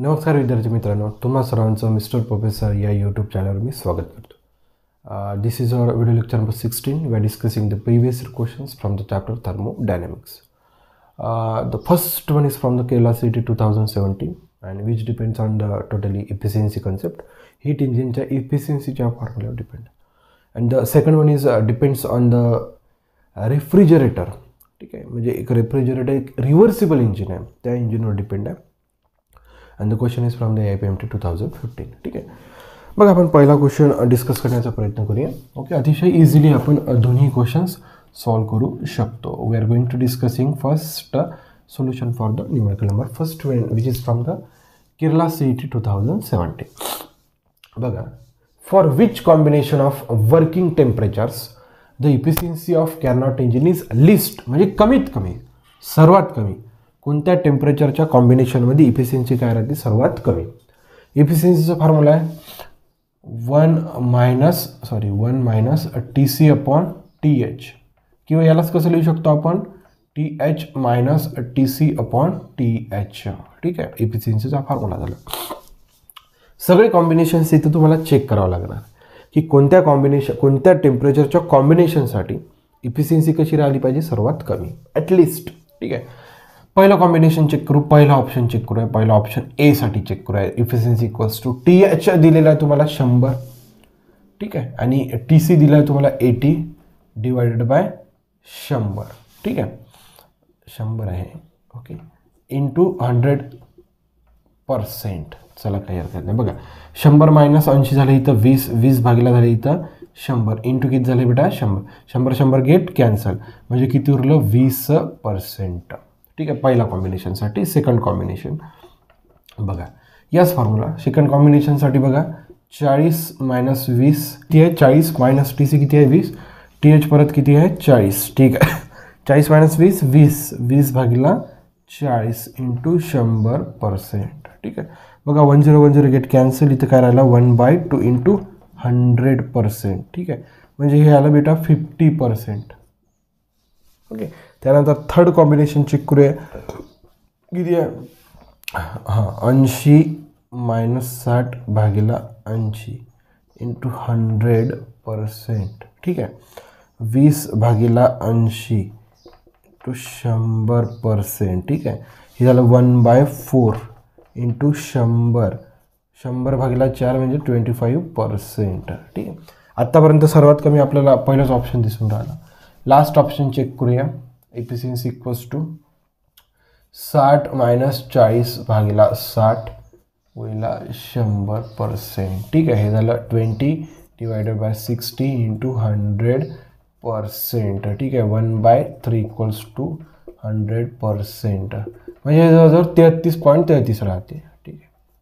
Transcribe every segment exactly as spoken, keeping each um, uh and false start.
नमस्कार विद्यार्थी मित्रांनो, तुम्हा सर्वांचं मिस्टर प्रोफेसर या यूट्यूब चॅनलवर मी स्वागत करतो. This is our video lecture number sixteen. We are discussing the previous questions from the chapter thermodynamics. The first one is from the Kerala C E T twenty seventeen and which depends on the totally efficiency concept. Heat engine च्या efficiency च्या फॉर्म्युलावर depend. and the second one is uh, depends on the refrigerator. ठीक आहे, म्हणजे एक refrigerator एक reversible engine आहे, त्या इंजिनवर डिपेंड आहे. and the question is from the I P M T twenty fifteen. ठीक आहे, मग आपण पहिला क्वेश्चन डिस्कस करण्याचा प्रयत्न करूया. ओके, अतिशय इझिली आपण दोन्ही क्वेश्चन्स सॉल्व करू शकतो. We are going to discussing first solution for the numerical number first one which is from the Kerala C E T twenty seventeen. बघा, for which combination of working temperatures the efficiency of Carnot engine is least, म्हणजे कमीत कमी, सर्वात कमी कोणत्या टेम्परेचरच्या कॉम्बिनेशनमध्ये efficiency काय राहते, सर्वात कमी. इफिशियन्सीचा फॉर्म्युला आहे one minus sorry one minus T C upon T H, किंवा यालाच कसं लिहू शकतो आपण, T H minus T C upon T H. ठीक आहे, इफिशियन्सीचा फॉर्म्युला झाला. सगळे कॉम्बिनेशन्स इथे तुम्हाला चेक करावं लागणार की कोणत्या कॉम्बिनेशन कोणत्या टेम्परेचरच्या कॉम्बिनेशनसाठी इफिशियन्सी कशी राहिली पाहिजे, सर्वात कमी ॲटलिस्ट. ठीक आहे, पहिलं कॉम्बिनेशन चेक करू, पहिला ऑप्शन चेक करूया. पहिला ऑप्शन ए साठी चेक करूया. Efficiency equals to T H दिलेला आहे तुम्हाला शंभर. ठीक आहे, आणि टी सी दिला आहे तुम्हाला एटी डिवायडेड बाय शंभर. ठीक आहे, शंभर आहे. Okay, into hundred percent. चला काही हरकत नाही. बघा, शंभर मायनस ऐंशी झालं इथं वीस, वीस भागीला झालं इथं शंभर, इंटू किती झाले बेटा, शंभर. शंभर शंभर गेट कॅन्सल, म्हणजे किती उरलं, वीस पर्सेंट. ठीक आहे, पहिला कॉम्बिनेशनसाठी. सेकंड कॉम्बिनेशन बघा, याच फॉर्म्युला. सेकंड कॉम्बिनेशनसाठी बघा, चाळीस मायनस वीस किती आहे, चाळीस मायनस टी सी किती आहे, वीस. टी एच परत किती आहे, चाळीस. ठीक आहे, चाळीस मायनस वीस, वीस. वीस भागीला चाळीस इंटू शंभर पर्सेंट. ठीक आहे, बघा, one zero one zero get cancel, इथं काय राहिला, one by two into hundred percent. ठीक आहे, म्हणजे हे आलं बेटा फिफ्टी पर्सेंट. ओके, त्यानंतर थर्ड कॉम्बिनेशन चेक करूया. किती आहे, हां, ऐंशी मायनस साठ भागीला ऐंशी इंटू हंड्रेड पर्सेंट. ठीक आहे, वीस भागीला ऐंशी टू शंभर पर्सेंट. ठीक आहे, हे झालं वन बाय फोर इंटू शंभर. शंभर भागीला चार म्हणजे ट्वेंटी फाईव्ह पर्सेंट. ठीक आहे, आत्तापर्यंत सर्वात कमी आपल्याला पहिलाच ऑप्शन दिसून राहिला. लास्ट ऑप्शन चेक करूया. इफिशियन्सी इक्वल्स टू साठ मायनस चाळीस भागीला साठ होईला शंभर पर्सेंट. ठीक आहे, हे झालं twenty divided by sixty into hundred percent. ठीक आहे, one by three equals to hundred percent, म्हणजे जवळजवळ तेहतीस पॉईंट तेहतीस राहते. ठीक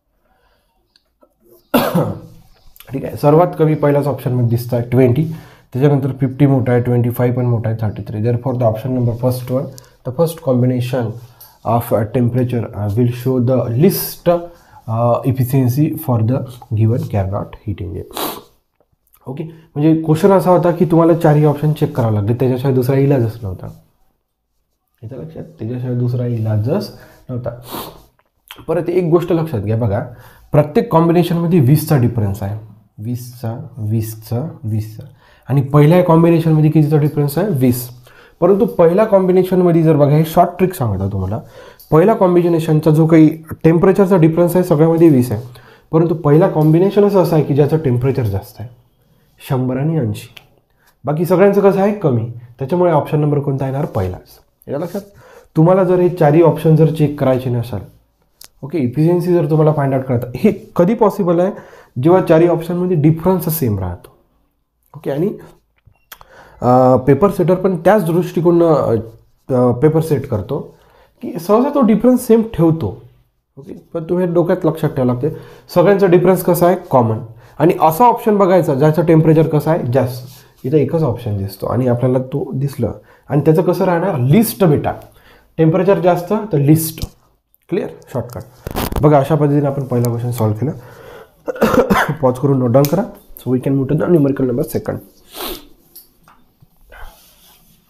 आहे, ठीक आहे, सर्वात कमी पहिल्याच ऑप्शनमध्ये दिसत आहे ट्वेंटी. त्याच्यानंतर फिफ्टी मोठा आहे, ट्वेंटी फाईव्ह पण मोठा आहे, thirty three. Therefore the option number first one, the first combination of temperature will show the least efficiency for the given Carnot heat engine. Okay, म्हणजे क्वेश्चन असा होता की तुम्हाला चारही ऑप्शन चेक करावं लागले, त्याच्याशिवाय दुसरा इलाजच नव्हता. याच्या लक्षात, त्याच्याशिवाय दुसरा इलाजच नव्हता. परत एक गोष्ट लक्षात घ्या, बघा, प्रत्येक कॉम्बिनेशनमध्ये वीसचा डिफरन्स आहे, वीसचा वीसचा वीसचा आणि पहिल्या कॉम्बिनेशनमध्ये कितीचा डिफरन्स आहे, वीस. परंतु पहिल्या कॉम्बिनेशनमध्ये जर बघा, हे शॉर्ट ट्रिक सांगता तुम्हाला, पहिल्या कॉम्बिनेशनचा जो काही टेम्परेचरचा डिफरन्स आहे सगळ्यामध्ये वीस आहे, परंतु पहिला कॉम्बिनेशनच असं आहे की ज्याचं टेम्परेचर जास्त आहे, शंभर आणि ऐंशी. बाकी सगळ्यांचं कसं आहे, कमी. त्याच्यामुळे ऑप्शन नंबर कोणता येणार, पहिलाच. या लक्षात, तुम्हाला जर हे चारही ऑप्शन जर चेक करायचे नसाल, ओके, इफिशियन्सी जर तुम्हाला फाइंड आउट करता, हे कधी पॉसिबल आहे, जेव्हा चारही ऑप्शनमध्ये डिफरन्स सेम राहतो. ओके, आणि पेपर सेटर पण त्याच दृष्टिकोनानं पेपर सेट करतो की सहसा तो डिफरन्स सेम ठेवतो. ओके, पण तुम्ही डोक्यात लक्षात ठेवावं लागते, सगळ्यांचा डिफरन्स कसा आहे, कॉमन. आणि असा ऑप्शन बघायचा ज्याचं टेम्परेचर कसं आहे, जास्त. इथं एकच ऑप्शन दिसतो आणि आपल्याला तो दिसलं, आणि त्याचं कसं राहणार, लिस्ट बेटा. टेम्परेचर जास्त तर लिस्ट. Clear, shortcut. बघा, अशा पद्धतीने आपण पहिला क्वेश्चन सॉल्व्ह केला. पॉज करून नोट डाऊन करा. So we can move to the numerical number second.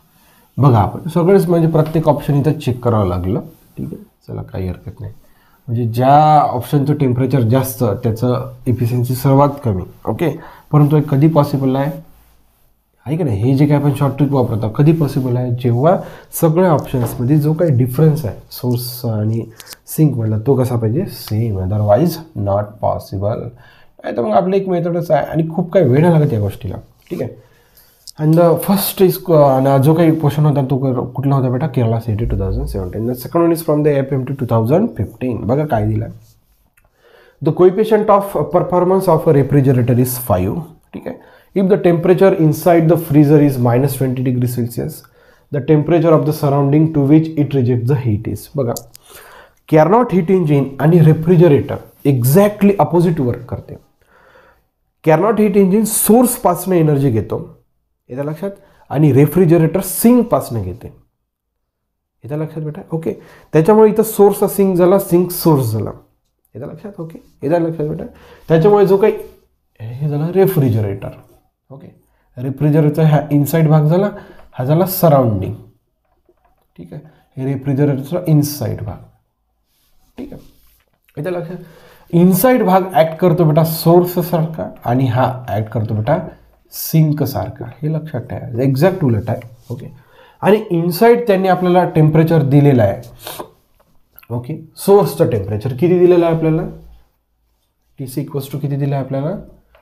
बघा, आपण सगळेच म्हणजे प्रत्येक ऑप्शन इथं चेक करावं लागलं. ठीक आहे, चला काही हरकत नाही. म्हणजे ज्या ऑप्शनचं टेम्परेचर जास्त त्याचं इफिशियन्सी सर्वात कमी. ओके, परंतु हे कधी पॉसिबल आहे आहे की नाही, हे जे काय आपण शॉर्ट ट्रिक वापरतो कधी पॉसिबल आहे, जेव्हा सगळ्या ऑप्शन्समध्ये जो काही डिफरन्स आहे सोर्स आणि सिंक म्हणला तो कसा पाहिजे, सेम, अदरवाईज नॉट पॉसिबल. नाही तर मग आपलं एक मेथडच आहे आणि खूप काही वेळ लागत या गोष्टीला. ठीक आहे. अँड द फर्स्ट इज जो काही क्वेश्चन होता तो कुठला होता बेटा, Kerala CET two thousand seventeen. The second one is from the F M T two thousand fifteen. बघा काय दिलं आहे, the coefficient of performance of a refrigerator is five. ठीक आहे. If the temperature inside the freezer is minus twenty degree Celsius, the temperature of the surrounding to which it reject the heat is. बघा, Carnot heat engine आणि refrigerator exactly opposite work करते. कॅरनॉट heat engine सोर्सपासून energy घेतो, येत्या लक्षात, आणि refrigerator सिंकपासून घेते, येत्या लक्षात बेटा. ओके, त्याच्यामुळे इथं सोर्स सिंक झाला, सिंक सोर्स झाला, येत्या लक्षात. ओके, येत्या लक्षात बेटा. त्याच्यामुळे जो काही हे झाला रेफ्रिजरेटर. ओके, रेफ्रिजरेटरचा हा इनसाइड भाग झाला, हा झाला सराउंडिंग. ठीक आहे, हे रेफ्रिजरेटरचा इनसाइड भाग. ठीक आहे, येत्या लक्षात. इनसाइड भाग ॲक्ट करतो बेटा सोर्स सारखा आणि हा ॲक्ट करतो बेटा सिंक सारखा, हे लक्षात ठेवा, एक्झॅक्ट उलट आहे. ओके, आणि इनसाइड त्यांनी आपल्याला टेम्परेचर दिलेलं आहे. ओके, सोर्सचं टेम्परेचर किती दिलेलं आहे आपल्याला, टी सी इक्वल्स टू किती दिलं आहे आपल्याला,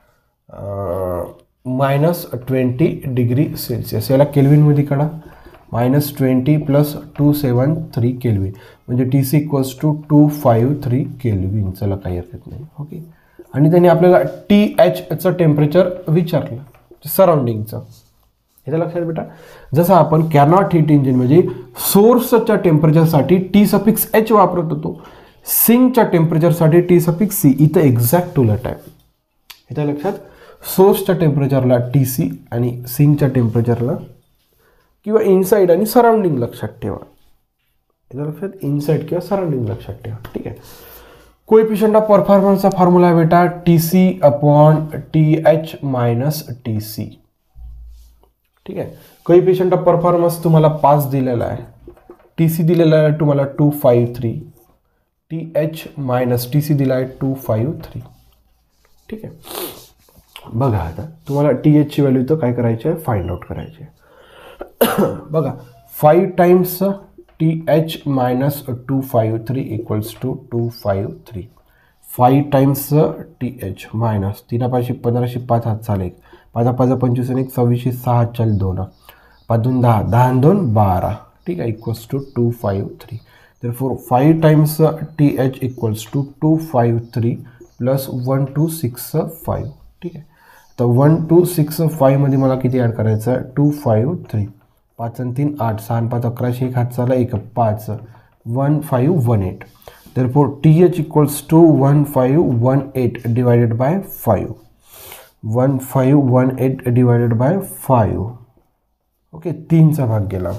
मायनस ट्वेंटी डिग्री सेल्सिअस. याला केल्विनमध्ये काढा, minus twenty plus two seven three Kelvin, म्हणजे T C equals to two five three Kelvin. चला काही हरकत नाही. ओके, आणि त्यांनी आपल्याला टी एचचं टेम्परेचर विचारलं सराउंडिंगचं, हे लक्षात बेटा. जसं आपण कॅरनॉट हीट इंजिन म्हणजे सोर्सच्या टेम्परेचरसाठी टी सफिक्स एच वापरत होतो, सिंकच्या टेम्परेचरसाठी टी सफिक्स सी, इथं एक्झॅक्ट उलट आहे. इथं लक्षात, सोर्सच्या टेम्परेचरला टी सी आणि सिंकच्या टेम्परेचरला किंवा इनसाइड आणि सराउंडिंग लक्षात ठेवा. इथं लक्षात, इनसाइड किंवा सराउंडिंग लक्षात ठेवा. ठीक आहे. कोएफिशिएंट ऑफ परफॉर्मन्सचा फॉर्म्युला आहे बेटा T C upon T H minus T C. ठीक आहे. कोएफिशिएंट ऑफ परफॉर्मन्स तुम्हाला पाच दिलेला आहे, टी सी दिलेला आहे तुम्हाला two five three, T H minus T C दिला आहे टू फाईव्ह थ्री. ठीक आहे. बघा आता तुम्हाला टी एचची व्हॅल्यू तर काय करायची आहे, फाइंड आउट करायची आहे. बघा, five times T H minus two five three equals to two five three. Five times T H minus तीनापाचशे पंधराशे पाच हात चाल एक, पाच पाच पंचवीस एक सव्वीसशे सहा चाल दोन, पाच दोन दहा, दहा दोन बारा. ठीक आहे, equals to two five three. तर four five times T H equals to two five three plus one two six five. ठीक आहे. तर वन टू सिक्स फाईव्हमध्ये मला किती ॲड करायचं आहे, टू फाईव्ह थ्री. पाच आणि तीन आठ, सहा पाच अकराशे, एक हात चाला एक, पाच, one five one eight. therefore th equals to one five one eight divided by five, one five one eight divided by five. Okay, तीनचा भाग गेला.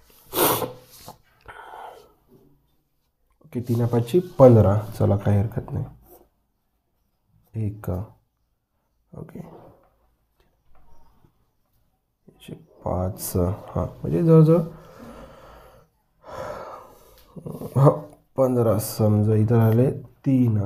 ओके, तीन पाचशे पंधरा. चला काही हरकत नाही, एक. ओके, पाच, हां म्हणजे जवळजवळ हां पंधरा समजा, इथं आले तीन,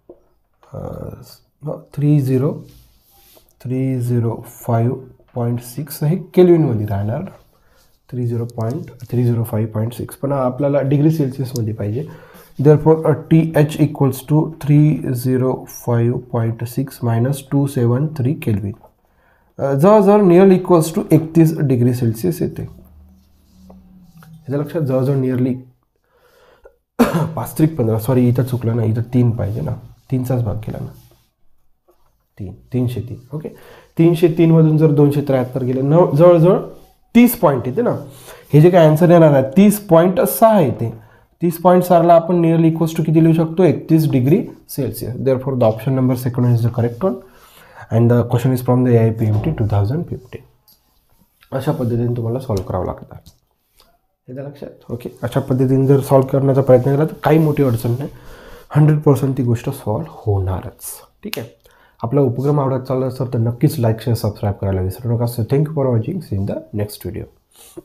three zero three zero five point six हे केल्विनमध्ये राहणार, three zero point three zero five point six, पण आपल्याला डिग्री सेल्सिअसमध्ये पाहिजे. therefore T H equals to three zero five point six minus two seven three kelvin, जवळजवळ nearly equals to एकतीस degree Celsius येते. याच्या लक्षात, जवळजवळ नियरली पाच त्रिक पंधरा, सॉरी इथं चुकलं ना, इथं तीन पाहिजे ना, तीनचाच भाग केला ना, तीन, तीनशे तीन. ओके, तीनशे तीनमधून जर दोनशे त्र्याहत्तर गेले, न जवळजवळ तीस पॉईंट येते ना. हे जे काय आन्सर येणार आहे तीस पॉईंट सहा येते. तीस पॉईंट सहाला आपण नियरली इक्वल्स टू किती लिहू शकतो, एकतीस degree Celsius. Therefore the option number second is the correct one and the question is from the A I P M T two thousand fifteen. अशा पद्धतीने तुम्हाला सॉल्व्ह करावं लागतं, याच्या लक्षात. ओके, अशा पद्धतीने जर सॉल्व्ह करण्याचा प्रयत्न केला तर काही मोठी अडचण नाही, हंड्रेड पर्सेंट ती गोष्ट सॉल्व्ह होणारच. ठीक आहे. आपला उपक्रम आवडत चालला असेल तर नक्कीच लाईक शेअर सबस्क्राईब करायला विसरू नका. So thank you for watching. See in the next video.